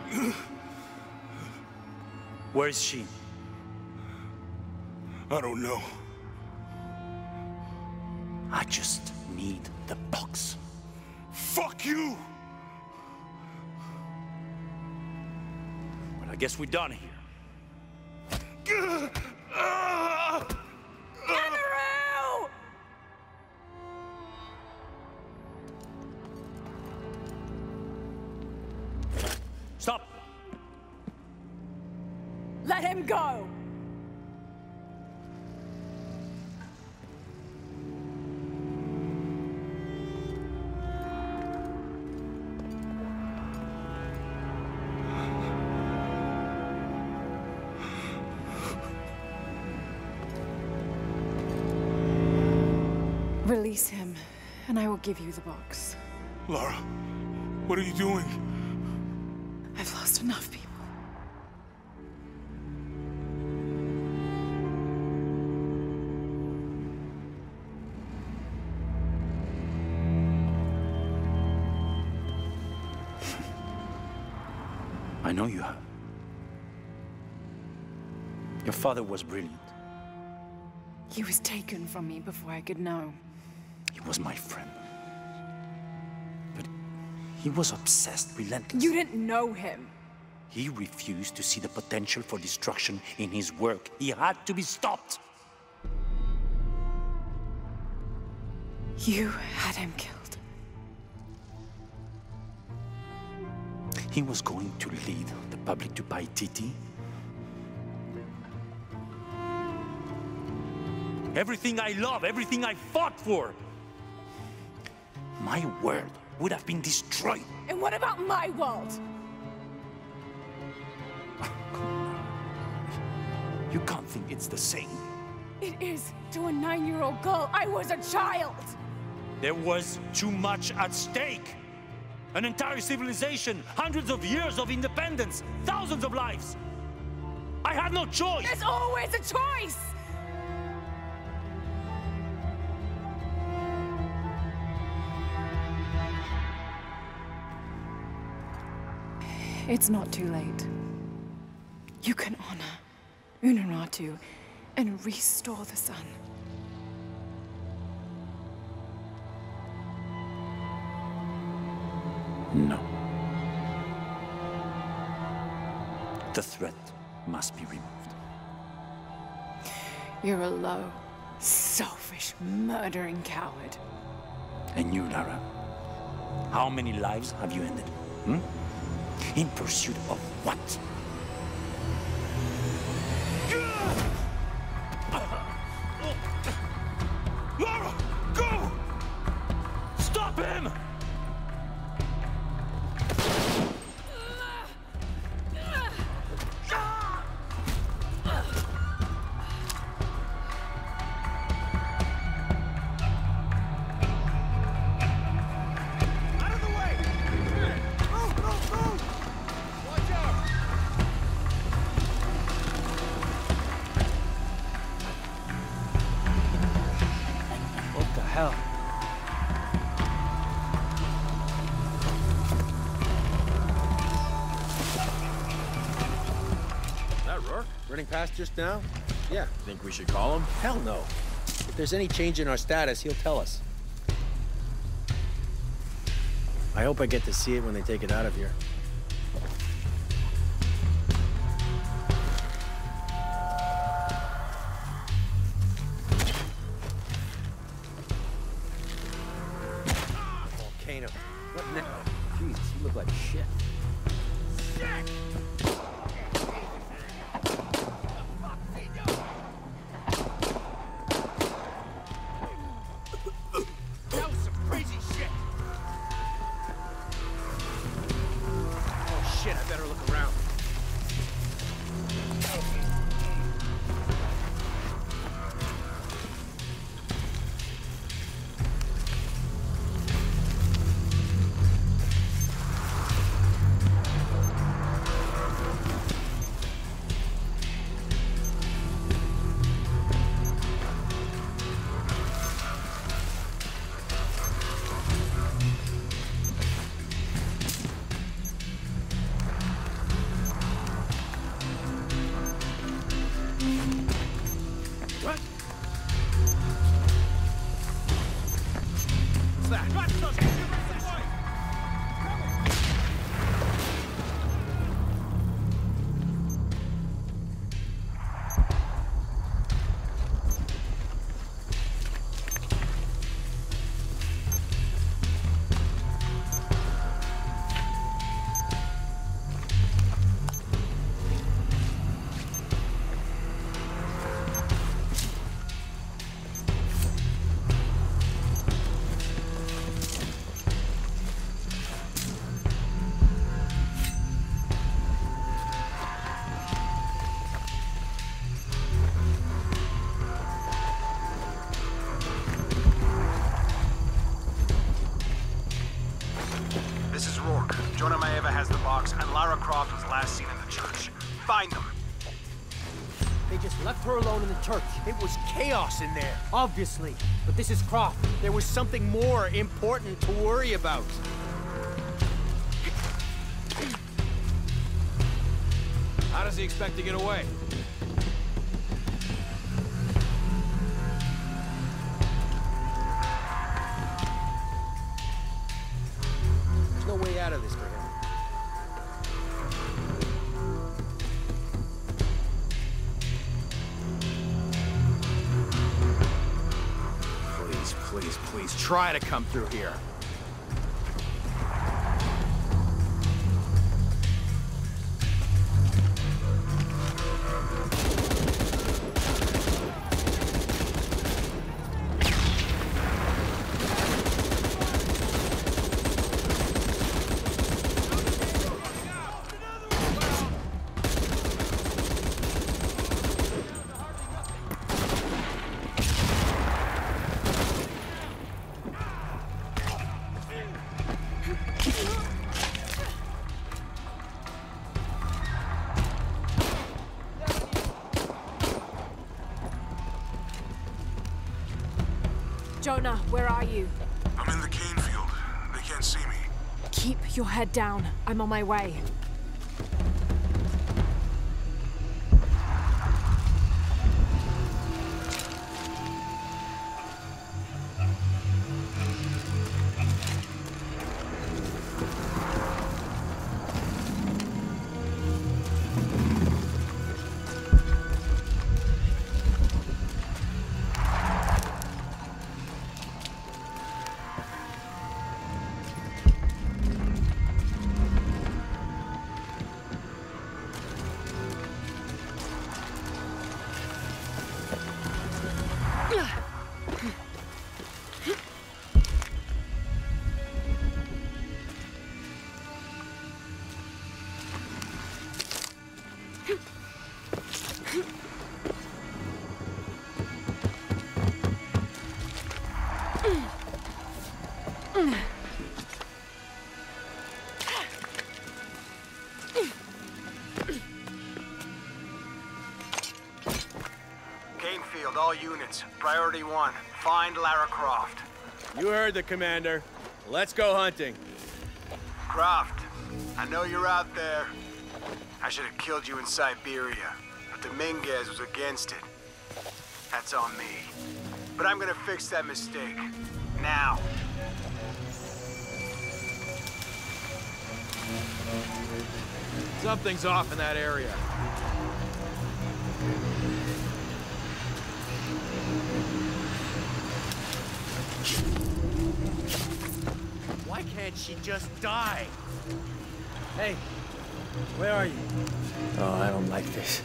Where is she? I don't know. I just need the box. Fuck you! Well, I guess we're done here. Amaru! Stop! Let him go! Release him, and I will give you the box. Lara, what are you doing? I've lost enough people. I know you have. Your father was brilliant. He was taken from me before I could know. He was my friend. But he was obsessed, relentless. You didn't know him. He refused to see the potential for destruction in his work. He had to be stopped. You had him killed. He was going to lead the public to Paititi. Everything I love, everything I fought for. My world would have been destroyed. And what about my world? You can't think it's the same. It is to a 9-year-old girl. I was a child. There was too much at stake. An entire civilization, hundreds of years of independence, thousands of lives. I had no choice. There's always a choice. It's not too late. You can honor Unuratu and restore the sun. No. The threat must be removed. You're a low, selfish, murdering coward. And you, Lara? How many lives have you ended? Hmm? In pursuit of what? Lara, go! Stop him! Running past just now? Yeah. Think we should call him? Hell no. If there's any change in our status, he'll tell us. I hope I get to see it when they take it out of here. Volcano. What now? Jeez, you look like shit. Shit! this is Rourke. Jonah Maeva has the box, and Lara Croft was last seen in the church. Find them. They just left her alone in the church. It was chaos in there, obviously. But this is Croft. There was something more important to worry about. How does he expect to get away? There's no way out of this for him. Please, try to come through here. Jonah, where are you? I'm in the cane field. They can't see me. Keep your head down. I'm on my way. Canefield, all units. Priority 1. Find Lara Croft. You heard the commander. Let's go hunting. Croft, I know you're out there. I should have killed you in Siberia, but Dominguez was against it. That's on me. But I'm gonna fix that mistake. Now. Something's off in that area. Why can't she just die? Hey, where are you? Oh, I don't like this.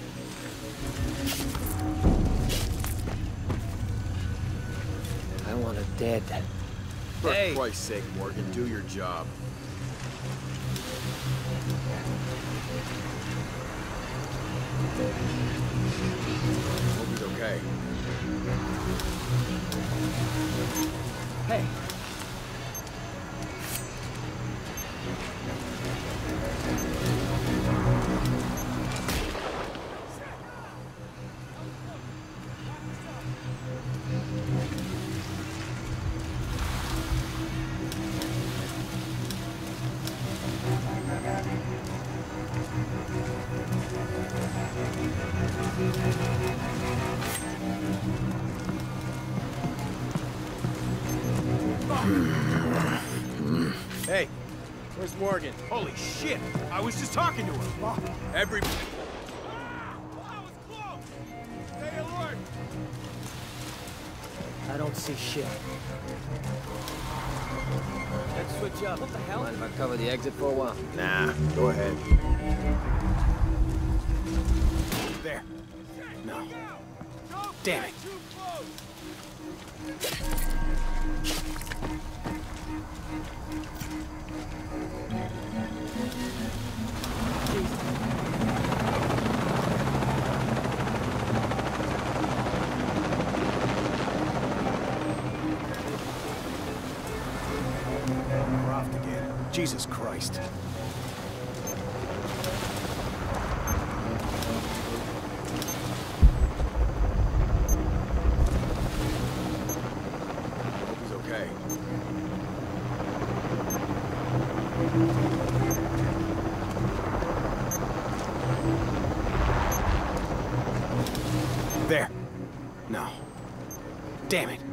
I want her dead. For Christ's sake, Morgan, do your job. Hope he's okay. Hey. Hey, where's Morgan? Holy shit! I was just talking to her. Every... Stay alert! I don't see shit. Let's switch up. What the hell? Mind if I cover the exit for a while? Nah, go ahead. There. No. Damn it. Croft again. Jesus Christ. Hope he's okay. There. No. Damn it.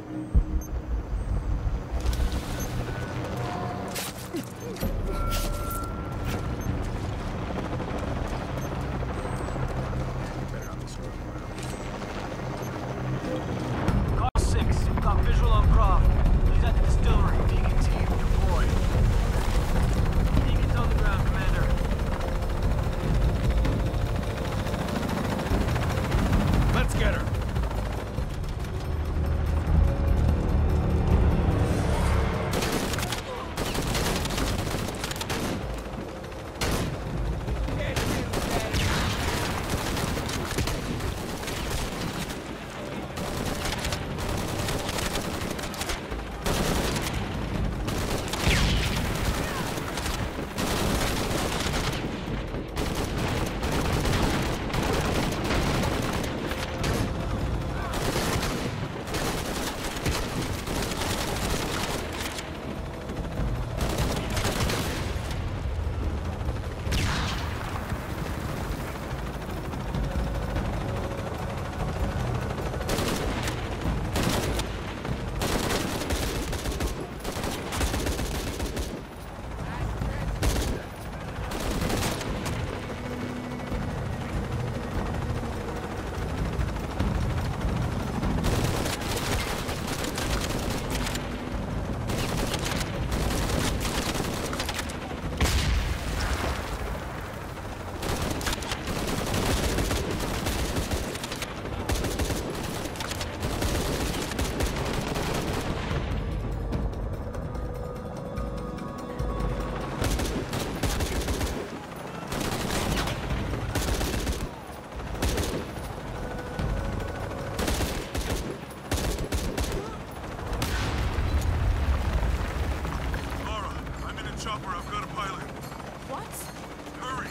Chopper, I've got a pilot. What? Hurry!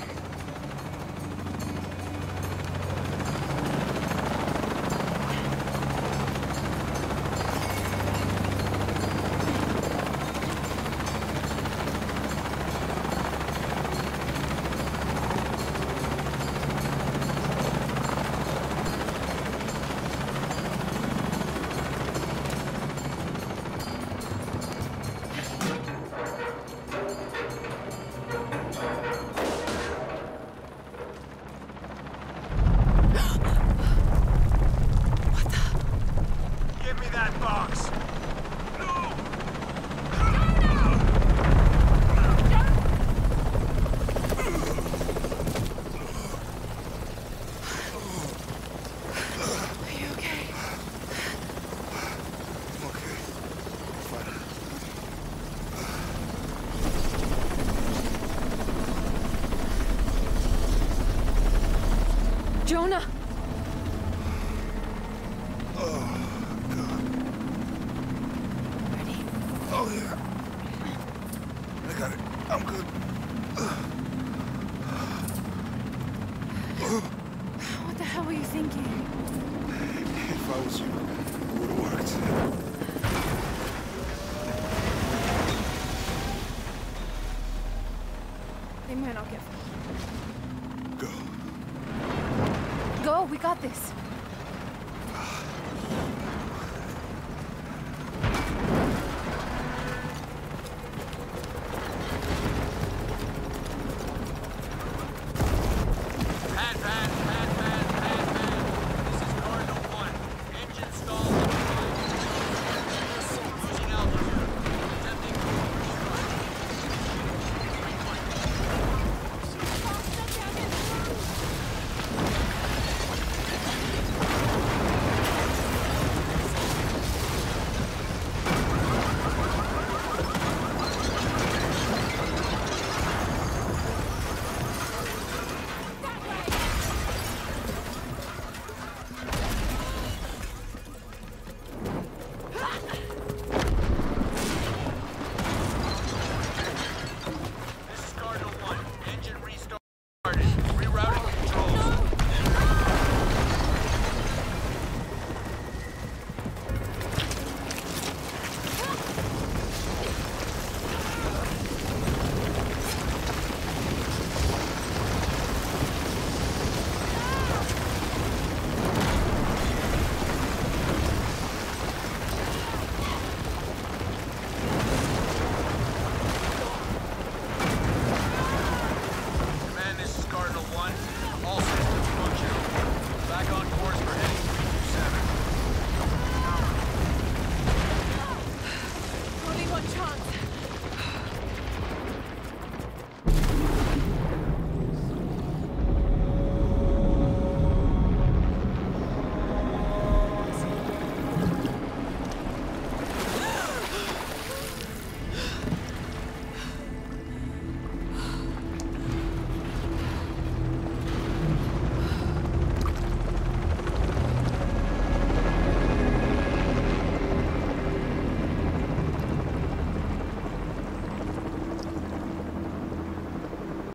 Jonah! Oh, God. Ready? Oh, yeah. I got it. I'm good. What the hell were you thinking? If I was you, it would have worked. They might not get far. Go. Go, we got this.